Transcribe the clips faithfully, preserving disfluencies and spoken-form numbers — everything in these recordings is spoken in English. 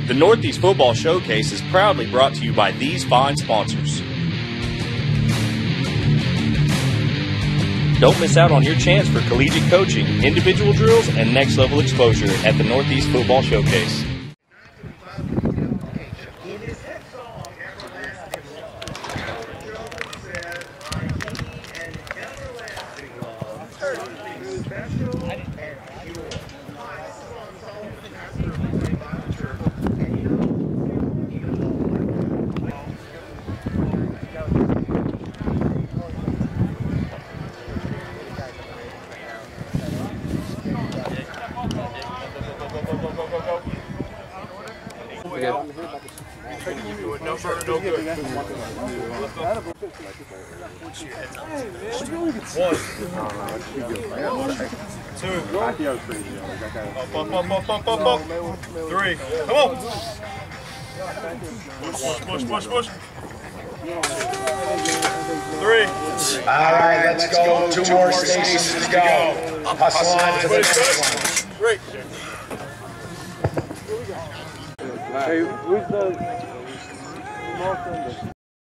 The Northeast Football Showcase is proudly brought to you by these fine sponsors. Don't miss out on your chance for collegiate coaching, individual drills, and next-level exposure at the Northeast Football Showcase. No further, no good. One. Two. Up, up, up, up, up, up, up. Three. Come on. Push, push, push, push. Three. All right, let's go. Two more stations to go. Hustle on to the next one. Great. Hey, who's the most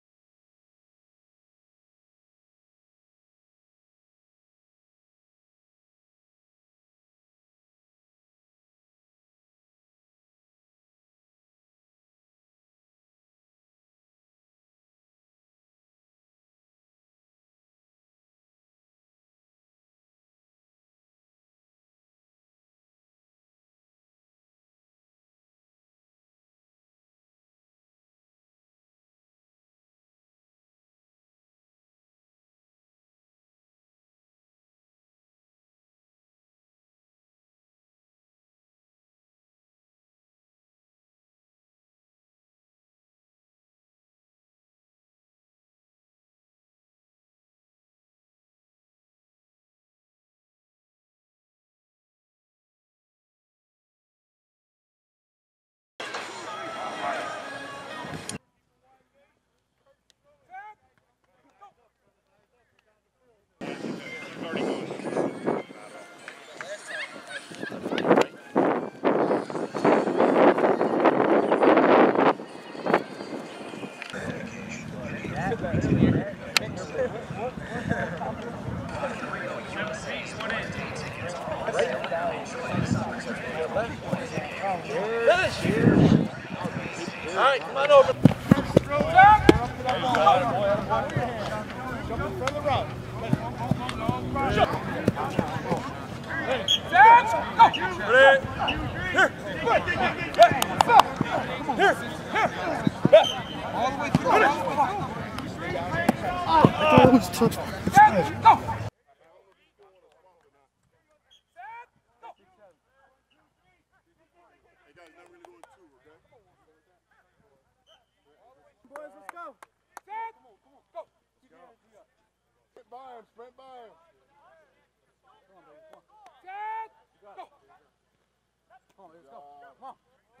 All right, come on over. Boys, let's go. Set. Go. Sprint by him, sprint by him. Set. Go. Come on, let's go. Come on.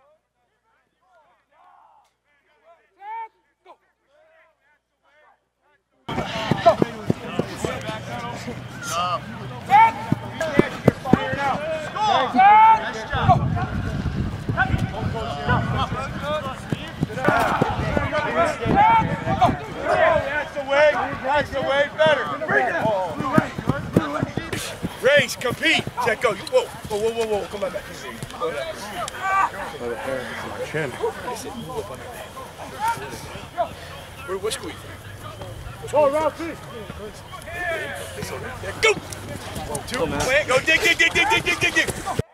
Set. Go. Go. Set. You're firing out. Score. Set. Go. That's the way. That's the way. Better. Race, compete. Check go. Whoa, whoa, whoa, whoa, whoa. Come on back. Chin. Where, what's squeeze? Go, Ralphie. Go. Two. Plant. Go dig, dig, dig, dig, dig, dig, dig, dig.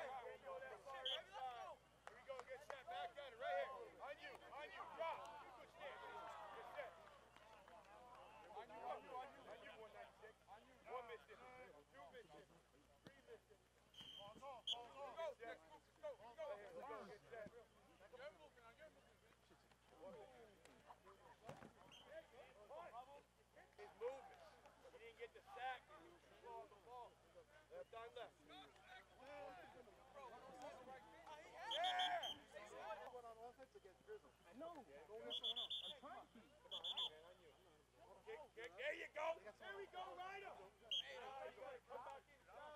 There you go. There we go, Ryder. Come back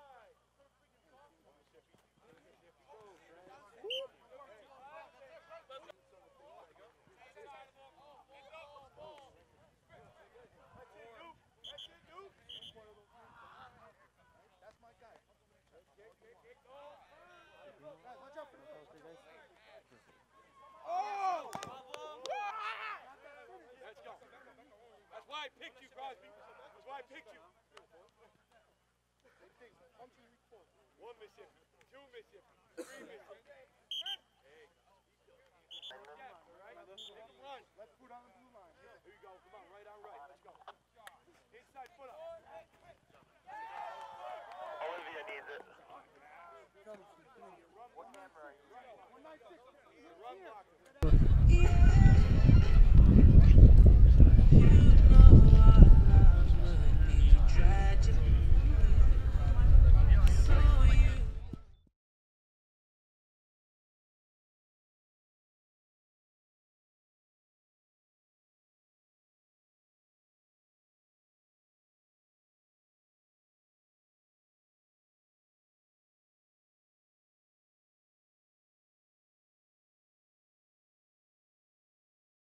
inside. Crosby. That's why I picked you. One Mississippi, two Mississippi, three Mississippi. Hey. Yeah, all right? Make him run. Let's put on the blue line. Here you go. Come on, right on right. Let's go. Inside foot up. Olivia needs it. What camera are you? one ninety-six. Run blocker.